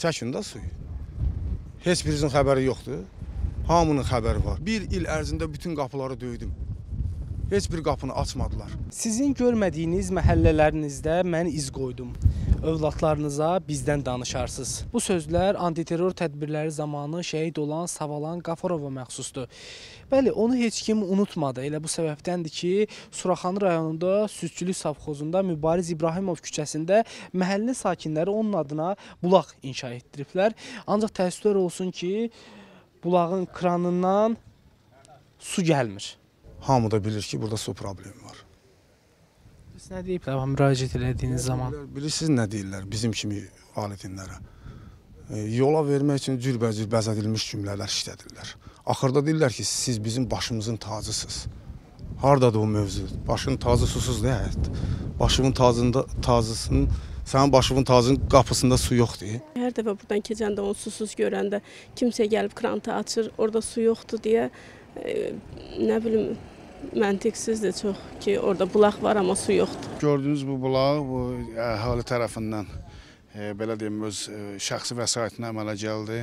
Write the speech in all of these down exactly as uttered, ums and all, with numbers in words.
çəkin də suyu. Heç birinizin xəbəri yoxdur. Hamının xəbəri var. Bir il ərzində bütün qapıları döydüm. Heç bir qapını açmadılar. Sizin görmədiyiniz məhəllələrinizdə mən iz qoydum. Övladlarınıza bizdən danışarsınız. Bu sözlər antiterror tədbirləri zamanı şəhid olan Savalan Qafarova məxsusdur. Bəli, onu heç kim unutmadı. Elə bu səbəbdəndir ki, Suraxanı rayonunda Südçülük Savxozunda Mübariz İbrahimov küçəsində məhəllə sakinləri onun adına bulaq inşa etdiriblər. Ancaq təəssüflər olsun ki, bulağın kranından su gəlmir. Hamı da bilir ki, burada su problemi var. Siz nə deyiblər müraciət etdiyiniz zaman? Bilirsiniz nə deyirlər bizim kimi valideynlərə? E, yola vermək üçün cürbəcür bəzədilmiş cümlələr işlədirlər. Axırda deyirlər ki, siz bizim başımızın tacısınız. Hardadır o mövzu? Başının tacı susuz deyil. Başımın tacında, tacısının, sənin başımın tacının qapısında su yoxdur. Hər dəfə buradan keçəndə onu susuz görəndə kimsə gəlib krantı açır, orada su yoxdur deyə e, nə bilim məntiqsizdir çox ki, orada bulaq var, amma su yoxdur. Gördüyünüz bu bulaq bu əhali tərəfindən e, belə deyim, öz e, şəxsi vəsaitinə əmələ gəldi.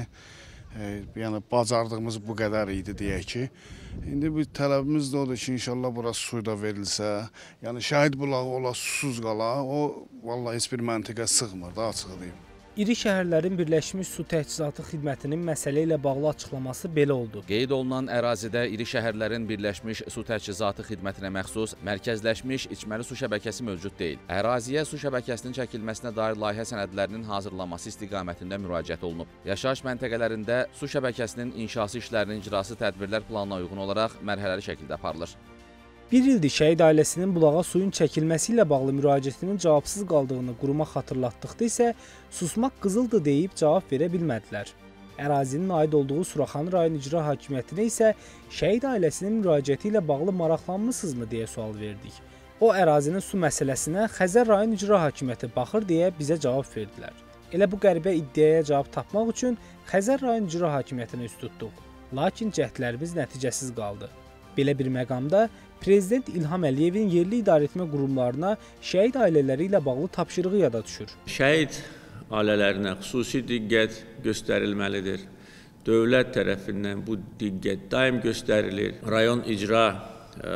E, yəni bacardığımız bu qədər idi deyək ki. İndi bu tələbimiz də odur ki, inşallah burası suyu da verilsə, yəni şəhid bulağı ola, susuz qala, o vallahi heç bir məntiqə sığmır da, açığı deyim. İri şəhərlərin Birləşmiş Su Təchizatı Xidmətinin məsələ ilə bağlı açıqlaması belə oldu. Qeyd olunan ərazidə iri şəhərlərin Birləşmiş Su Təchizatı Xidmətinə məxsus mərkəzləşmiş içməli su şəbəkəsi mövcud deyil. Əraziyə su şəbəkəsinin çəkilməsinə dair layihə sənədlərinin hazırlanması istiqamətində müraciət olunub. Yaşayış məntəqələrində su şəbəkəsinin inşası işlərinin icrası tədbirlər planına uyğun olaraq mərhələli şəkildə aparılır. Bir ildir şəhid ailəsinin bulağa suyun çəkilməsi ilə bağlı müraciətinin cavabsız qaldığını quruma xatırlatdıqda isə susmaq qızıldır deyib cavab verə bilmədilər. Ərazinin aid olduğu Suraxanı rayon icra hakimiyyətinə isə şəhid ailəsinin müraciəti ilə bağlı maraqlanmısınızmı deyə sual verdik. O ərazinin su məsələsinə Xəzər rayon icra hakimiyyəti baxır deyə bizə cavab verdilər. Elə bu qəribə iddiaya cavab tapmaq üçün Xəzər rayon icra hakimiyyətinə üst tutduq. Lakin cəhdlərimiz nəticəsiz qaldı. Belə bir məqamda Prezident İlham Əliyevin yerli idarəetmə qurumlarına şəhid ailələri ilə bağlı tapşırığı yada düşür. Şəhid ailələrinə xüsusi diqqət göstərilməlidir. Dövlət tərəfindən bu diqqət daim göstərilir. Rayon icra ə,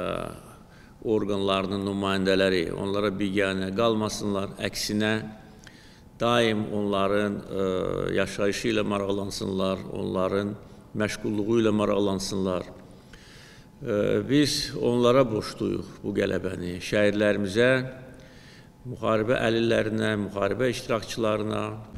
orqanlarının nümayəndələri onlara biganə qalmasınlar. Əksinə daim onların ə, yaşayışı ilə maraqlansınlar, onların məşğulluğu ilə maraqlansınlar. Biz onlara borcluyuq bu qələbəni, şəhidlərimizə, müharibə əlillərinə, müharibə iştirakçılarına,